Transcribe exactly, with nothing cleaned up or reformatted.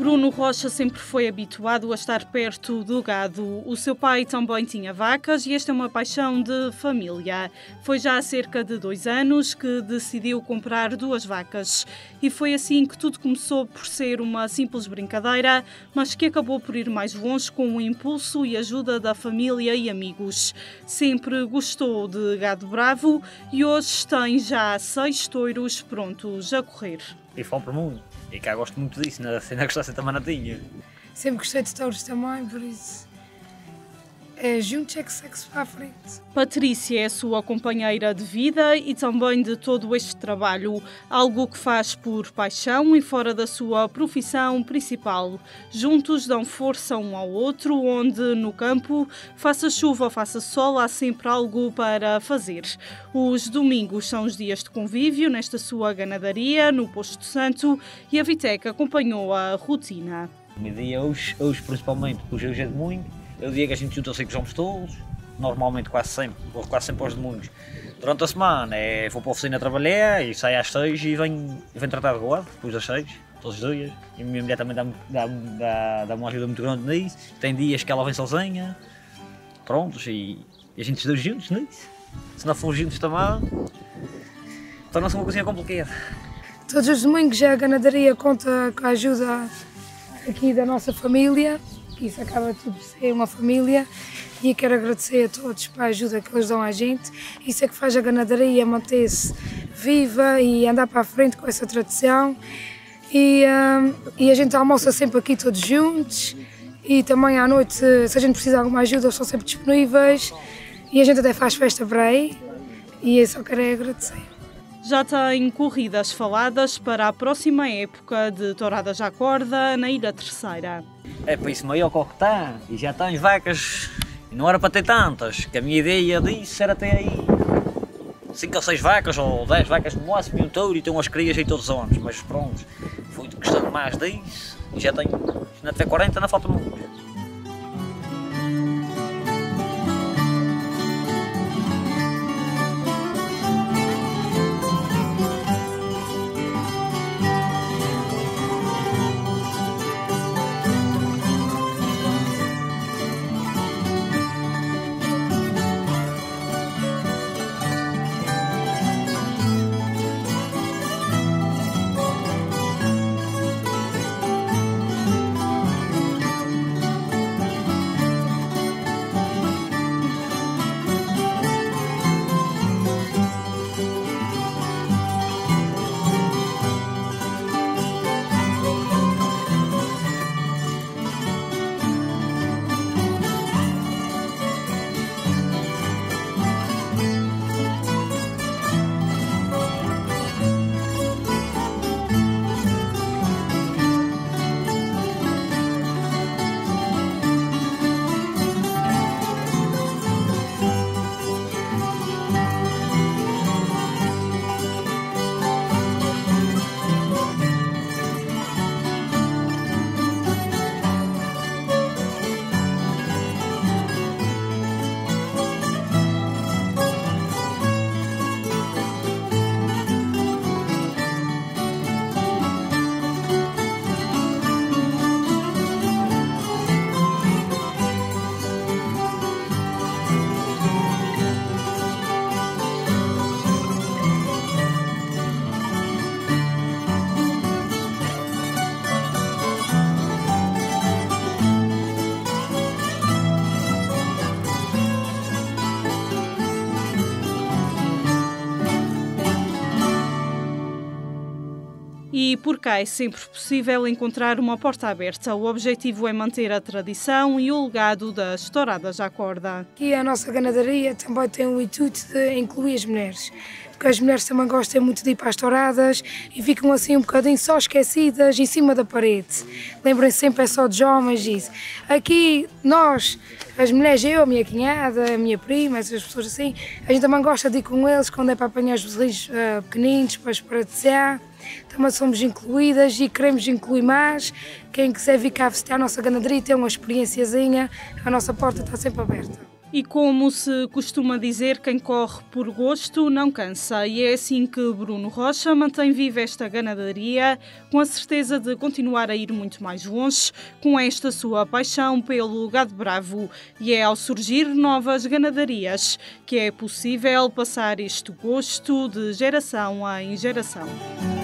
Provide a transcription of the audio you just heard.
Bruno Rocha sempre foi habituado a estar perto do gado. O seu pai também tinha vacas e esta é uma paixão de família. Foi já há cerca de dois anos que decidiu comprar duas vacas. E foi assim que tudo começou por ser uma simples brincadeira, mas que acabou por ir mais longe com o impulso e ajuda da família e amigos. Sempre gostou de gado bravo e hoje tem já seis touros prontos a correr. E falo para o mundo. E cá gosto muito disso, na cena gostasse também não tinha. Sempre gostei de touros também, por isso é juntos é que segue-se para a frente. Patrícia é a sua companheira de vida e também de todo este trabalho, algo que faz por paixão e fora da sua profissão principal. Juntos dão força um ao outro, onde no campo, faça chuva ou faça sol, há sempre algo para fazer. Os domingos são os dias de convívio nesta sua ganadaria, no Posto Santo, e a Vitec acompanhou a rotina. O meu dia hoje, hoje principalmente, porque hoje é de muito. É o dia que a gente junta, eu sei que somos todos, normalmente quase sempre, vou quase sempre aos domingos. Durante a semana é, vou para a oficina trabalhar e saio às seis e venho, venho tratar de gado, depois das seis, todos os dias. E a minha mulher também dá-me dá, dá, dá uma ajuda muito grande nisso. Tem dias que ela vem sozinha, prontos, e, e a gente dois juntos nisso. Se não formos juntos também, torna-se uma coisinha complicada. Todos os domingos a ganadaria conta com a ajuda aqui da nossa família. Isso acaba tudo por ser uma família e quero agradecer a todos pela ajuda que eles dão à gente. Isso é que faz a ganadaria manter-se viva e andar para a frente com essa tradição. E, um, e a gente almoça sempre aqui todos juntos e também à noite, se a gente precisa de alguma ajuda, eles estão sempre disponíveis e a gente até faz festa para aí e eu só quero agradecer. Já tem corridas faladas para a próxima época de touradas à corda na Ilha Terceira. É para isso maior que o que está, e já tens vacas, e não era para ter tantas, que a minha ideia disso era ter aí cinco ou seis vacas ou dez vacas no máximo e um touro e ter umas crias aí todos os anos, mas pronto, fui gostando mais disso e já tenho, se não tiver quarenta, não falta muito. E por cá é sempre possível encontrar uma porta aberta. O objetivo é manter a tradição e o legado das touradas à corda. Aqui a nossa ganadaria também tem o intuito de incluir as mulheres, porque as mulheres também gostam muito de ir para as touradas e ficam assim um bocadinho só esquecidas em cima da parede. Lembrem-se sempre, é só dos homens isso. Aqui nós, as mulheres, eu, a minha cunhada, a minha prima, essas pessoas assim, a gente também gosta de ir com eles quando é para apanhar os bezerros uh, pequeninos, para espratear. Também somos incluídas e queremos incluir mais. Quem quiser vir cá visitar a nossa ganadaria e ter uma experienciazinha, a nossa porta está sempre aberta. E como se costuma dizer, quem corre por gosto não cansa. E é assim que Bruno Rocha mantém viva esta ganadaria, com a certeza de continuar a ir muito mais longe com esta sua paixão pelo gado bravo. E é ao surgir novas ganadarias que é possível passar este gosto de geração em geração.